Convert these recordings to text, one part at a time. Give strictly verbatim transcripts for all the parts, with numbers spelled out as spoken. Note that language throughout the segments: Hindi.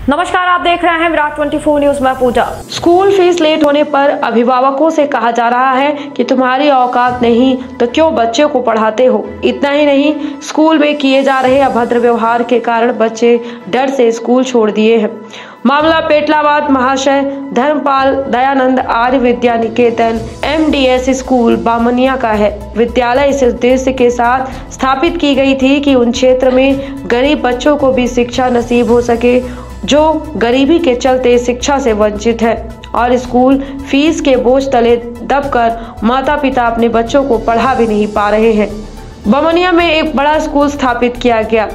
नमस्कार, आप देख रहे हैं विराट ट्वेंटी फोर न्यूज में पूजा। स्कूल फीस लेट होने पर अभिभावकों से कहा जा रहा है कि तुम्हारी औकात नहीं तो क्यों बच्चे को पढ़ाते हो। इतना ही नहीं, स्कूल में किए जा रहे अभद्र व्यवहार के कारण बच्चे डर से स्कूल छोड़ दिए हैं। मामला पेटलाबाद महाशय Dharmpal Dayanand Arya Vidya Niketan M D S school Bamnia का है। विद्यालय इस उद्देश्य के साथ स्थापित की गई थी कि उन क्षेत्र में गरीब बच्चों को भी शिक्षा नसीब हो सके जो गरीबी के चलते शिक्षा से वंचित है और स्कूल फीस के बोझ तले दबकर माता पिता अपने बच्चों को पढ़ा भी नहीं पा रहे हैं। बामनिया में एक बड़ा स्कूल स्थापित किया गया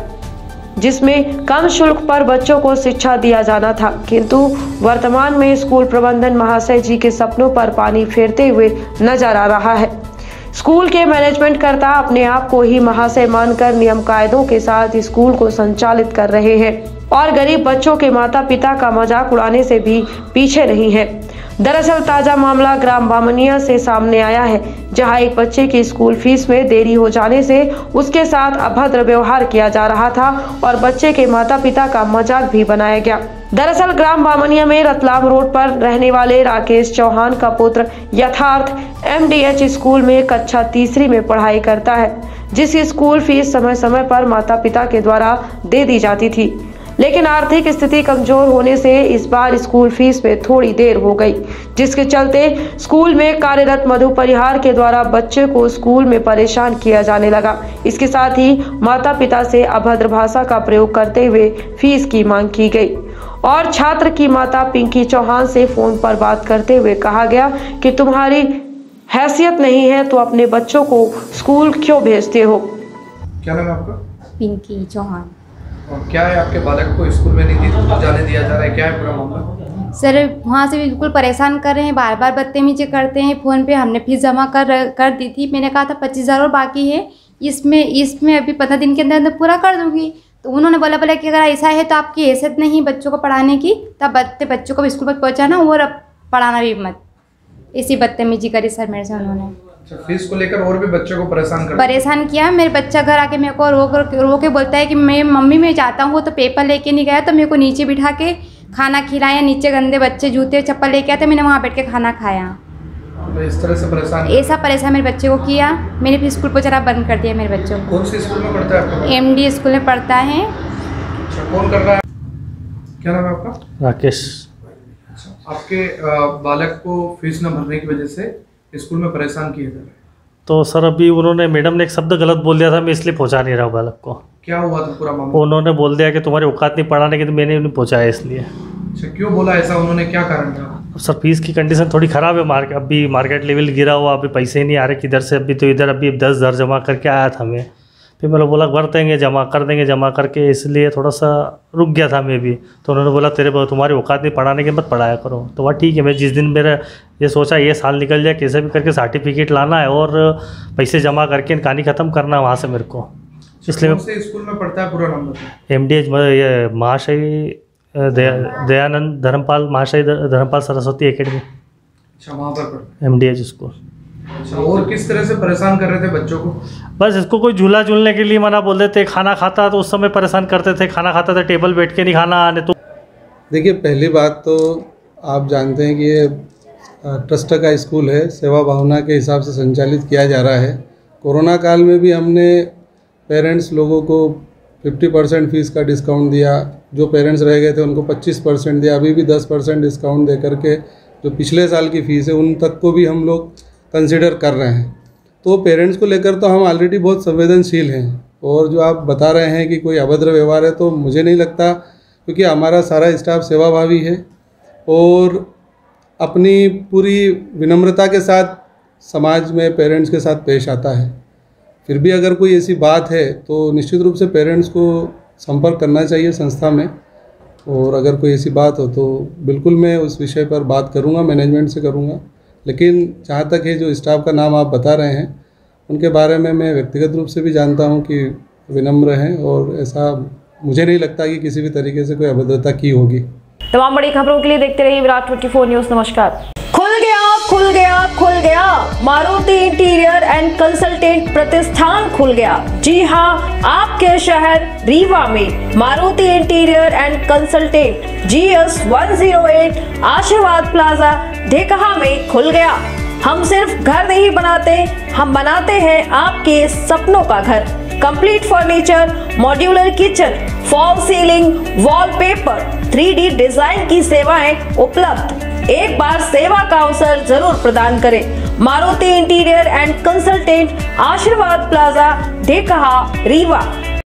जिसमें कम शुल्क पर बच्चों को शिक्षा दिया जाना था, किंतु वर्तमान में स्कूल प्रबंधन महाशय जी के सपनों पर पानी फेरते हुए नजर आ रहा है। स्कूल के मैनेजमेंट कर्ता अपने आप को ही महाशय मानकर नियम कायदों के साथ स्कूल को संचालित कर रहे हैं और गरीब बच्चों के माता पिता का मजाक उड़ाने से भी पीछे नहीं है। दरअसल ताजा मामला ग्राम बामनिया से सामने आया है, जहां एक बच्चे की स्कूल फीस में देरी हो जाने से उसके साथ अभद्र व्यवहार किया जा रहा था और बच्चे के माता पिता का मजाक भी बनाया गया। दरअसल ग्राम बामनिया में रतलाम रोड पर रहने वाले राकेश चौहान का पुत्र यथार्थ एम डी एच स्कूल में कक्षा तीसरी में पढ़ाई करता है, जिसकी स्कूल फीस समय समय पर माता पिता के द्वारा दे दी जाती थी, लेकिन आर्थिक स्थिति कमजोर होने से इस बार स्कूल फीस में थोड़ी देर हो गई, जिसके चलते स्कूल में कार्यरत मधु परिहार के द्वारा बच्चे को स्कूल में परेशान किया जाने लगा। इसके साथ ही माता पिता से अभद्र भाषा का प्रयोग करते हुए फीस की मांग की गई और छात्र की माता पिंकी चौहान से फोन पर बात करते हुए कहा गया कि तुम्हारी हैसियत नहीं है तो अपने बच्चों को स्कूल क्यों भेजते हो। क्या नाम है आपका? पिंकी चौहान। और क्या है आपके बालक को स्कूल में नहीं जाने दिया जा रहा है, क्या है पूरा मामला? सर वहाँ से बिल्कुल परेशान कर रहे हैं, बार बार बदतमीजी करते हैं। फ़ोन पे हमने फीस जमा कर कर दी थी, मैंने कहा था पच्चीस हज़ार और बाकी है, इसमें इसमें अभी पंद्रह दिन के अंदर अंदर पूरा कर दूँगी। तो उन्होंने बोला बोला कि अगर ऐसा है तो आपकी हैसियत नहीं बच्चों को पढ़ाने की, तब बच्चे बच्चों को स्कूल पर पहुँचाना और पढ़ाना भी मत। इसी बदतमीजी करी सर मेरे से उन्होंने। अच्छा, फीस को लेकर और भी बच्चों को परेशान कर परेशान किया। मेरे बच्चा घर आके मेरे को रो रो के बोलता है कि मैं मम्मी मैं जाता हूँ, तो पेपर लेके नहीं गया तो मेरे को नीचे बिठा के खाना खिलाया। नीचे गंदे बच्चे जूते चप्पल लेके आए तो मैंने वहाँ बैठ के खाना खाया। तो इस तरह से परेशान ऐसा परेशान मेरे बच्चे को किया। मैंने फिर स्कूल को जरा बंद कर दिया मेरे बच्चों को। कौन सी स्कूल में पढ़ता है? एम डी स्कूल में पढ़ता है। अच्छा, कौन कर रहा है? क्या नाम है आपका? राकेश। अच्छा, आपके बालक को फीस न भरने की वजह से स्कूल में परेशान किया जा रहा है। तो सर अभी उन्होंने मैडम ने एक शब्द गलत बोल दिया था, मैं इसलिए पहुंचा नहीं रहा हूँ बालक को। क्या हुआ था पूरा मामला? उन्होंने बोल दिया कि तुम्हारी औकात नहीं पढ़ाने की, तो मैंने उन्हें पहुंचाया इसलिए। अच्छा, क्यों बोला ऐसा उन्होंने, क्या कारण था? सर फीस की कंडीशन थोड़ी ख़राब है, मार्केट अभी मार्केट लेवल गिरा हुआ, अभी पैसे ही नहीं आ रहे किधर से। अभी तो इधर अभी दस हज़ार जमा करके आया था मैं, फिर मैंने बोला भर देंगे, जमा कर देंगे जमा करके, इसलिए थोड़ा सा रुक गया था मैं भी। तो उन्होंने बोला तेरे तुम्हारी औकात नहीं पढ़ाने के, मत पढ़ाया करो। तो वह ठीक है, मैं जिस दिन मेरा ये सोचा ये साल निकल जाए, कैसे भी करके सर्टिफिकेट लाना है और पैसे जमा करके कहानी ख़त्म करना है वहाँ से मेरे को। इसलिए कौन से स्कूल में पढ़ता है, पूरा नाम बताओ? एम डी एच ये महाशय दयानंद धर्मपाल महाशय धर्मपाल सरस्वती एकेडमी। अच्छा, वहाँ पर एम डी एच स्कूल। अच्छा, और किस तरह से परेशान कर रहे थे बच्चों को? बस इसको कोई झूला झूलने के लिए मना बोल देते, खाना खाता तो उस समय परेशान करते थे, खाना खाता था टेबल बैठ के नहीं खाना आने। तो देखिए, पहली बात तो आप जानते हैं कि ये ट्रस्ट का स्कूल है, सेवा भावना के हिसाब से संचालित किया जा रहा है। कोरोना काल में भी हमने पेरेंट्स लोगों को पचास परसेंट फ़ीस का डिस्काउंट दिया, जो पेरेंट्स रह गए थे उनको पच्चीस परसेंट दिया, अभी भी दस परसेंट डिस्काउंट दे करके जो पिछले साल की फ़ीस है उन तक को भी हम लोग कंसिडर कर रहे हैं। तो पेरेंट्स को लेकर तो हम ऑलरेडी बहुत संवेदनशील हैं, और जो आप बता रहे हैं कि कोई अभद्र व्यवहार है, तो मुझे नहीं लगता, क्योंकि हमारा सारा स्टाफ सेवाभावी है और अपनी पूरी विनम्रता के साथ समाज में पेरेंट्स के साथ पेश आता है। फिर भी अगर कोई ऐसी बात है तो निश्चित रूप से पेरेंट्स को संपर्क करना चाहिए संस्था में, और अगर कोई ऐसी बात हो तो बिल्कुल मैं उस विषय पर बात करूँगा, मैनेजमेंट से करूँगा। लेकिन जहाँ तक है जो स्टाफ का नाम आप बता रहे हैं उनके बारे में मैं व्यक्तिगत रूप से भी जानता हूँ कि विनम्र हैं, और ऐसा मुझे नहीं लगता कि किसी भी तरीके से कोई अभद्रता की होगी। तमाम बड़ी खबरों के लिए देखते रहिए विराट ट्वेंटी फोर न्यूज़। नमस्कार। खुल गया खुल खुल गया खुल गया मारुति इंटीरियर एंड कंसल्टेंट प्रतिष्ठान खुल गया। जी हाँ, आपके शहर रीवा में Maruti interior and consultant G S one zero eight Ashirwad plaza Dhekaha में खुल गया। हम सिर्फ घर नहीं बनाते, हम बनाते हैं आपके सपनों का घर। Complete furniture, modular kitchen, fall ceiling, wallpaper, three D design की सेवाएं उपलब्ध। एक बार सेवा का अवसर जरूर प्रदान करें। Maruti interior and consultant Ashirwad plaza Dhekaha Rewa.